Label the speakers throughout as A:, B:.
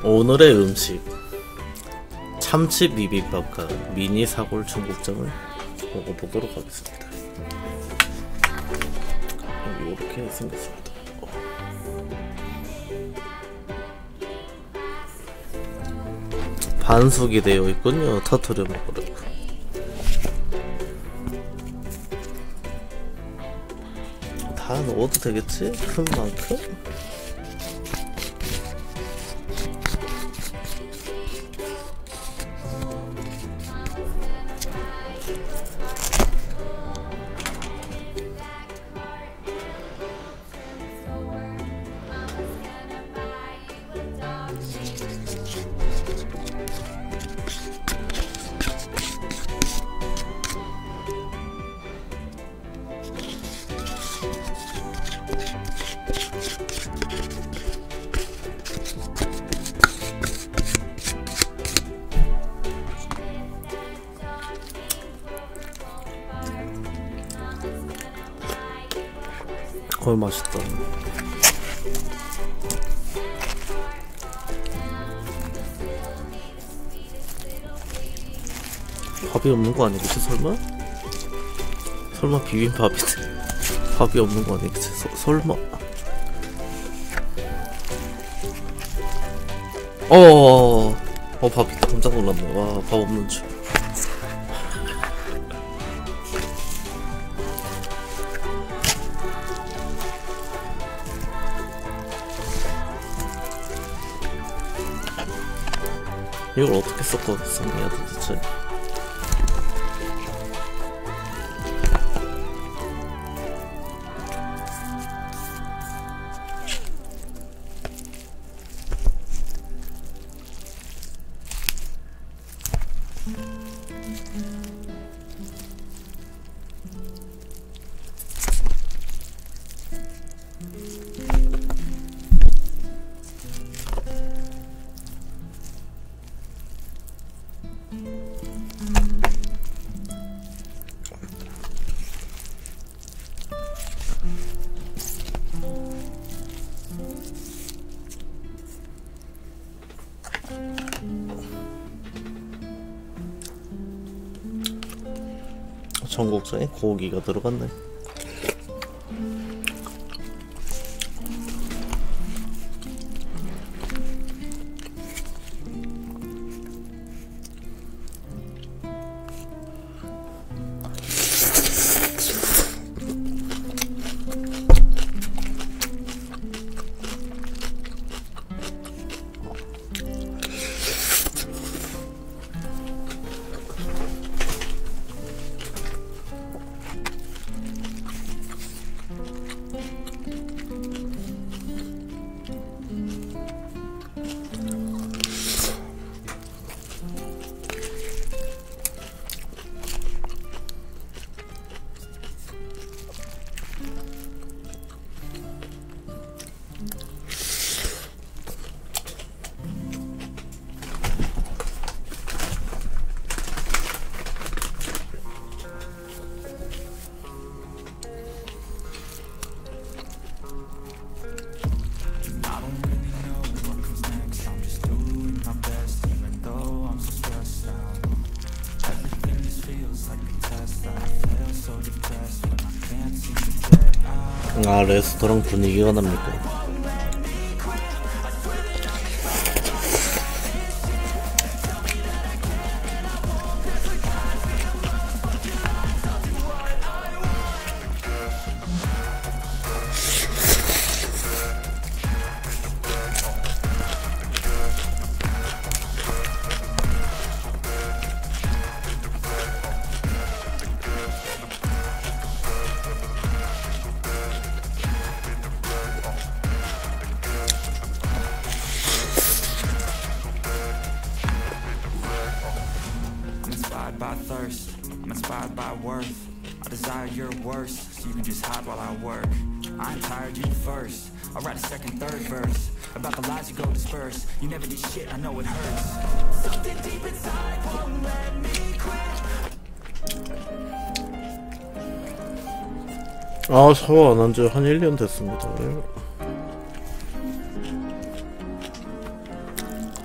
A: 오늘의 음식 참치 비빔밥과 미니 사골 청국장을 먹어보도록 하겠습니다. 이렇게 생겼습니다. 반숙이 되어 있군요. 터트려 먹으려고. 다 넣어도 되겠지? 큰 만큼? 거의 맛있다. 밥이 없는 거 아니겠지 설마? 설마 비빔밥인데 밥이 없는 거 아니겠지? 설마? 밥 있다. 깜짝 놀랐네. 와, 밥 없는 줄. 이걸 어떻게 섞었었냐 도대체? 청국장에 고기가 들어갔네. 아, 레스토랑 분위기가 납니까?
B: By thirst, I'm inspired by worth. I desire your worst, so you can just hide while I work. I ain't tired, you first. I'll write a second, third verse about the lies you go disperse. You never did shit, I know it hurts. Something deep inside won't let me quit.
A: 아, 샤워 안 한 지 한 1년 됐습니다.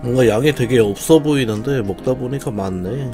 A: 뭔가 양이 되게 없어 보이는데 먹다 보니까 많네.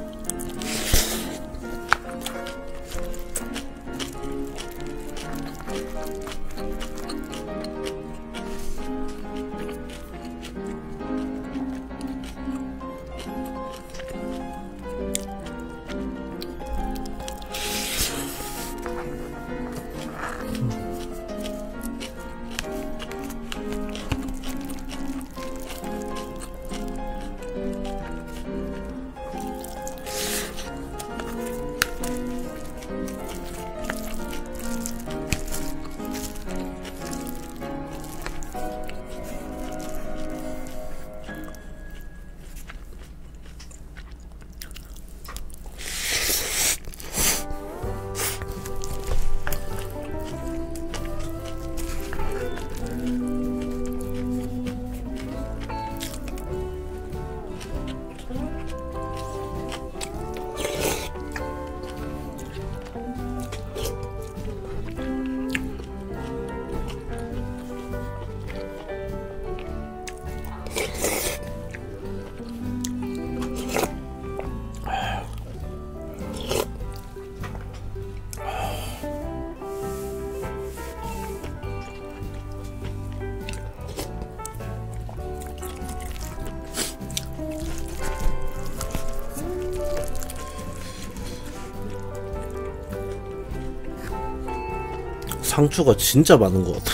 A: 상추가 진짜 많은 것 같아.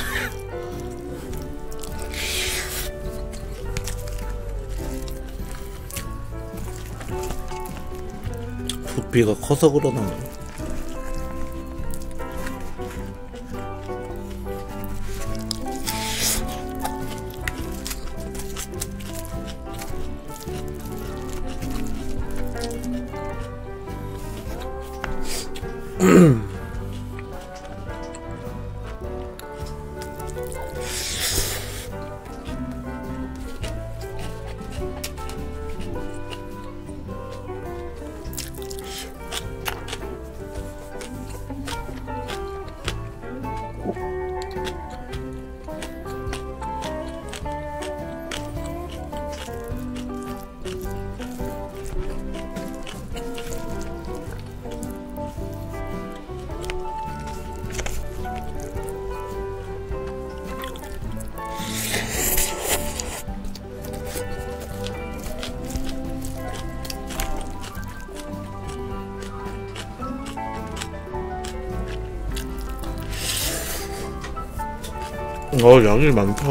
A: 부피가 커서 그러나. 양이 많다.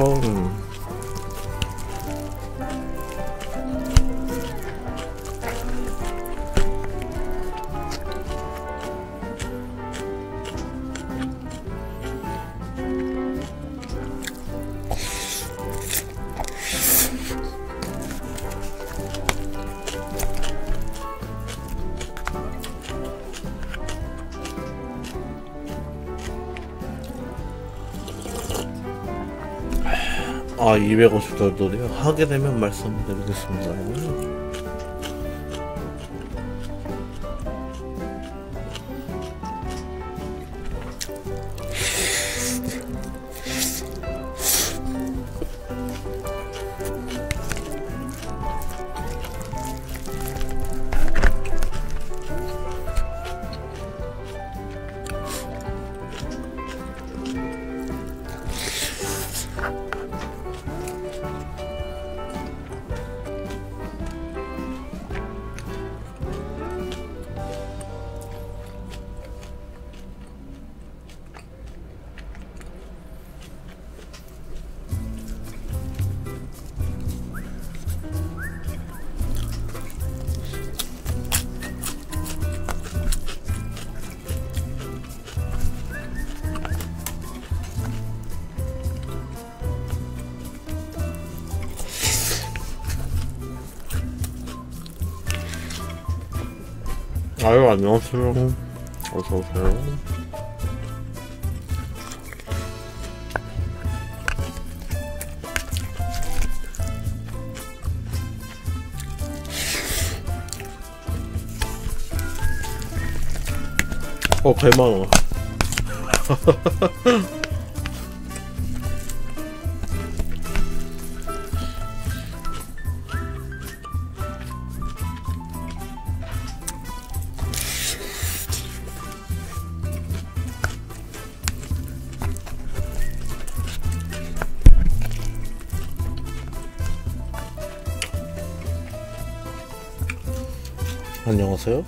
A: 아, 250달러요? 하게 되면 말씀드리겠습니다. 아유, 안녕하세요. 어서오세요. 배만원. 안녕하세요.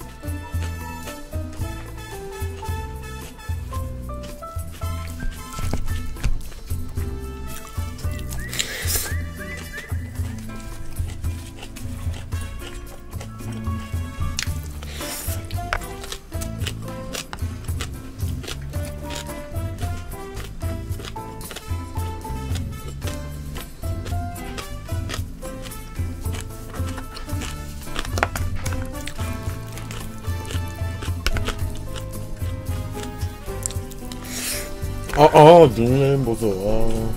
A: 닉네임 보세요.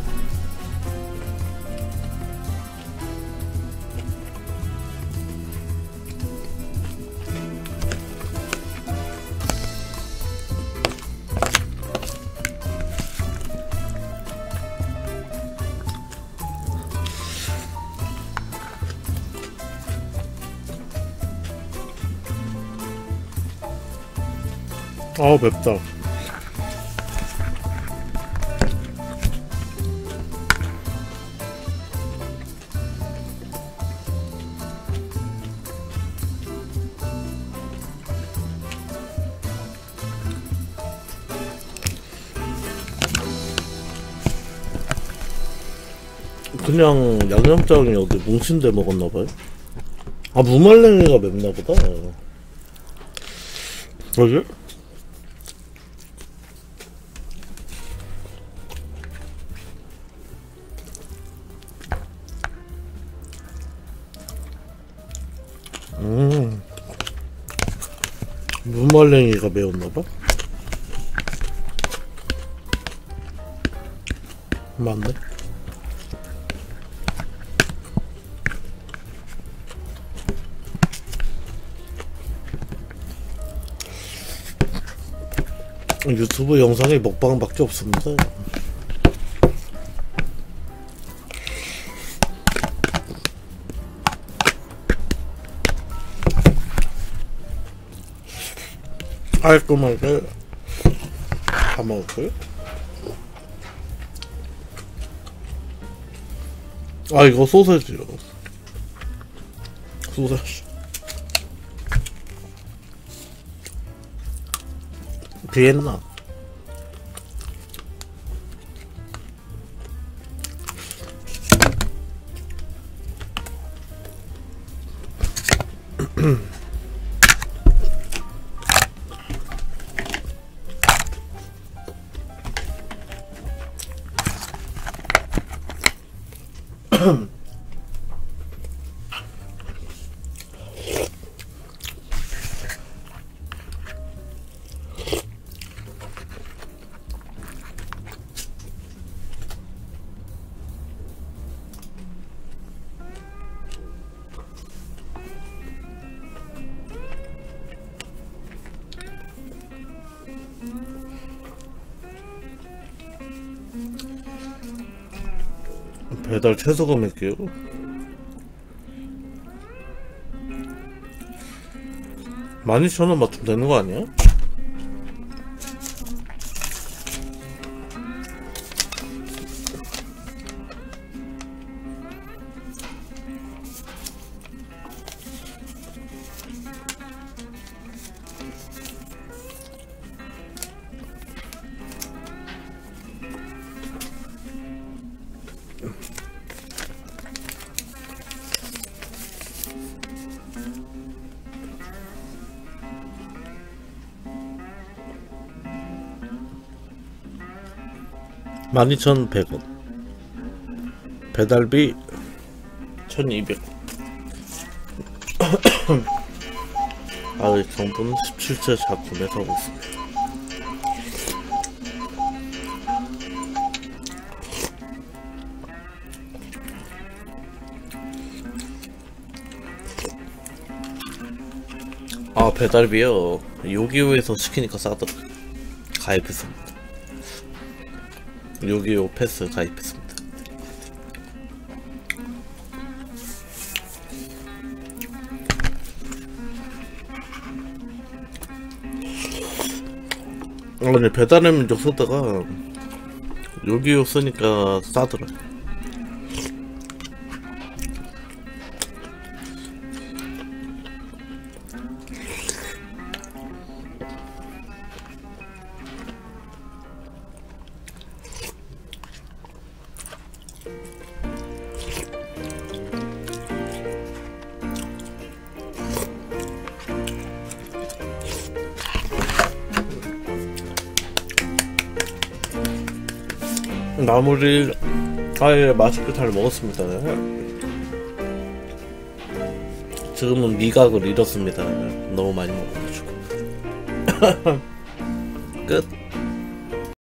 A: 맵다. 그냥 양념장이 어디 뭉친 데 먹었나봐요. 무말랭이가 맵나보다. 뭐지? 무말랭이가 매웠나봐? 맞네. 유튜브 영상에 먹방밖에 없습니다. 깔끔하게 다 먹을까요? 이거 소세지요. 소세지. 비엔나. 배달 최소 금액이요? 12,000원 맞추면 되는 거 아니야? (12,100원) 배달비 1,200원. 정부는 17째 작품에 가고 있습니다. 배달비요. 요기요에서 시키니까 싸더라. 가입했습니다. 요기요 패스 가입했습니다. 아니 배달의 민족 쓰다가 요기요 쓰니까 싸더라. 나물이 아예 맛있게 잘 먹었습니다. 지금은 미각을 잃었습니다. 너무 많이 먹어가지고. 끝.